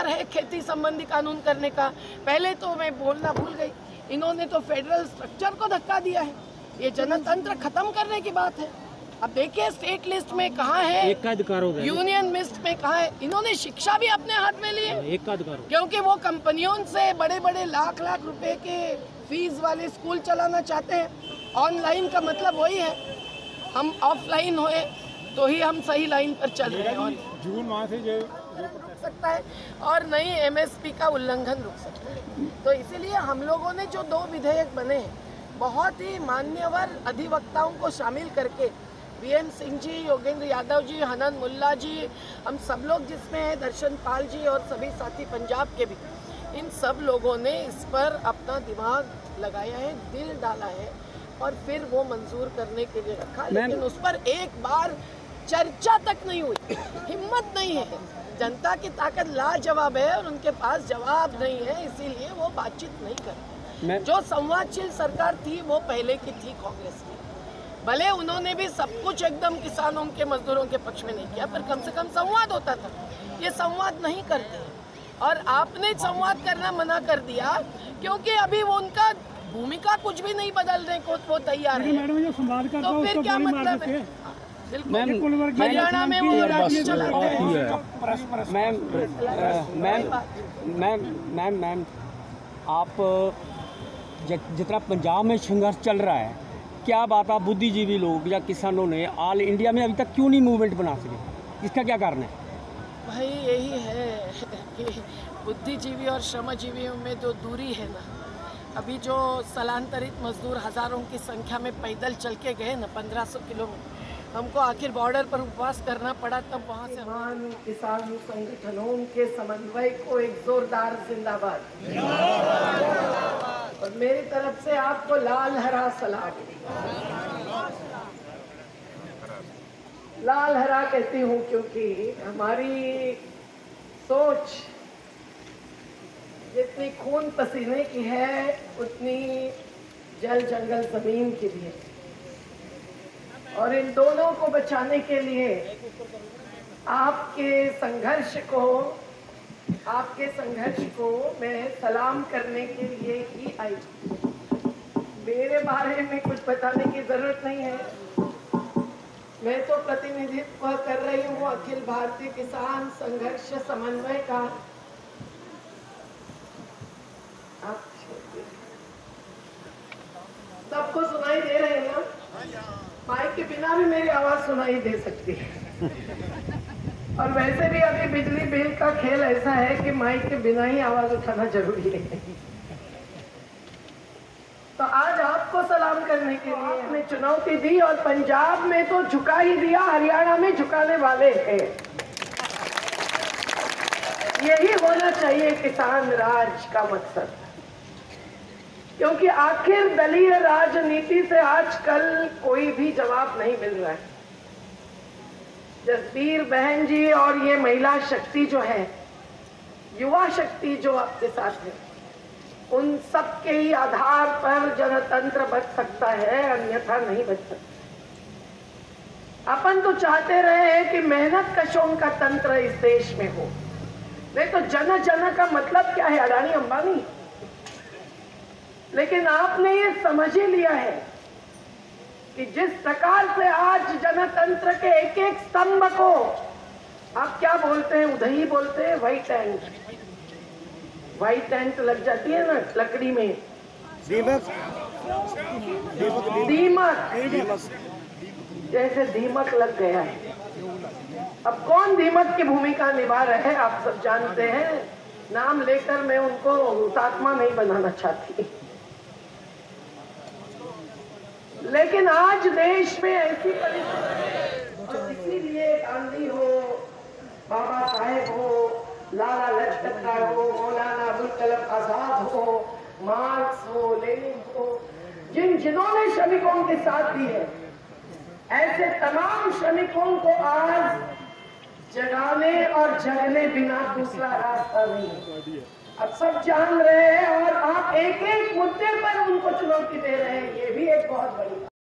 विचार है खेती संबंधी कानून करने का। पहले तो मैं बोलना भूल गई, इन्होंने तो फेडरल स्ट्रक्चर को धक्का दिया है। ये जनतंत्र खत्म करने की बात है। अब देखिए स्टेट लिस्ट में कहाँ है, यूनियन लिस्ट में कहाँ है। इन्होंने शिक्षा भी अपने हाथ में ली है, क्योंकि वो कंपनियों से बड़े बड़े लाख लाख रुपए के फीस वाले स्कूल चलाना चाहते हैं। ऑनलाइन का मतलब वही है, हम ऑफलाइन होए तो ही हम सही लाइन पर चल रहे हैं। और जून माह से जो रुक सकता है और नई एमएसपी का उल्लंघन रुक सकता है। तो इसीलिए हम लोगों ने जो 2 विधेयक बने हैं, बहुत ही मान्यवर अधिवक्ताओं को शामिल करके, वीएम सिंह जी, योगेंद्र यादव जी, हनन मुल्ला जी, हम सब लोग जिसमें हैं, दर्शन पाल जी और सभी साथी पंजाब के भी, इन सब लोगों ने इस पर अपना दिमाग लगाया है, दिल डाला है और फिर वो मंजूर करने के लिए रखा। लेकिन उस पर एक बार चर्चा तक नहीं हुई, हिम्मत नहीं है। जनता की ताकत लाजवाब है और उनके पास जवाब नहीं है, इसीलिए वो बातचीत नहीं करते। जो संवादशील सरकार थी वो पहले की थी कांग्रेस की। भले उन्होंने भी सब कुछ एकदम किसानों के मजदूरों के पक्ष में नहीं किया, पर कम से कम संवाद होता था। ये संवाद नहीं करते और आपने संवाद करना मना कर दिया, क्योंकि अभी वो उनका भूमिका कुछ भी नहीं बदलने को वो तैयार है। तो फिर क्या मतलब है? हरियाणा में वो राज्य चलाते हैं। मैम आप जितना पंजाब में संघर्ष चल रहा है, क्या बात आप बुद्धिजीवी लोग या किसानों ने ऑल इंडिया में अभी तक क्यों नहीं मूवमेंट बना सके? इसका क्या कारण है? भाई यही है कि बुद्धिजीवी और श्रमजीवियों में जो दूरी है ना, अभी जो स्थलांतरित मजदूर हजारों की संख्या में पैदल चल के गए ना 1500 किलोमीटर, हमको आखिर बॉर्डर पर उपवास करना पड़ा, तब वहाँ से किसान संगठनों के समन्वय को एक जोरदार जिंदाबाद। और मेरी तरफ से आपको लाल हरा सलाम। लाल हरा कहती हूँ क्योंकि हमारी सोच जितनी खून पसीने की है, उतनी जल जंगल जमीन की भी है। और इन दोनों को बचाने के लिए आपके संघर्ष को मैं सलाम करने के लिए ही आई। मेरे बारे में कुछ बताने की जरूरत नहीं है। मैं तो प्रतिनिधित्व कर रही हूँ अखिल भारतीय किसान संघर्ष समन्वय का। सबको सुनाई दे रहे हैं ना? माइक के बिना भी मेरी आवाज सुनाई दे सकती है। और वैसे भी अभी बिजली बिल का खेल ऐसा है कि माइक के बिना ही आवाज उठाना जरूरी है। तो आज आपको सलाम करने के लिए हमने चुनौती दी और पंजाब में तो झुका ही दिया, हरियाणा में झुकाने वाले हैं। यही होना चाहिए किसान राज का मकसद, क्योंकि आखिर दलीय राजनीति से आजकल कोई भी जवाब नहीं मिल रहा है। जसबीर बहन जी और ये महिला शक्ति जो है, युवा शक्ति जो आपके साथ है, उन सब के ही आधार पर जनतंत्र बच सकता है, अन्यथा नहीं बच सकता। अपन तो चाहते रहे हैं कि मेहनत कशों का तंत्र इस देश में हो, नहीं तो जन जन का मतलब क्या है? अडानी अंबानी। लेकिन आपने ये समझ ही लिया है कि जिस प्रकार से आज जनतंत्र के एक एक स्तंभ को आप क्या बोलते हैं, उधही बोलते हैं, व्हाइट टेंट लग जाती है ना लकड़ी में, दीमक जैसे दीमक लग गया है। अब कौन दीमक की भूमिका निभा रहे हैं आप सब जानते हैं। नाम लेकर मैं उनको हुतात्मा नहीं बनाना चाहती, लेकिन आज देश में ऐसी परिस्थिति है, इसीलिए गांधी हो, बाबा साहेब हो, लाला लाजपत राय हो, मौलाना अबुल कलाम आजाद हो, मार्क्स हो, लेनिन हो, जिन्होंने श्रमिकों के साथ दी है, ऐसे तमाम श्रमिकों को आज जगाने और जगने बिना दूसरा रास्ता नहीं है। अब सब जान रहे हैं और आप एक एक मुद्दे पर उनको चुनौती दे रहे हैं, ये भी एक बहुत बड़ी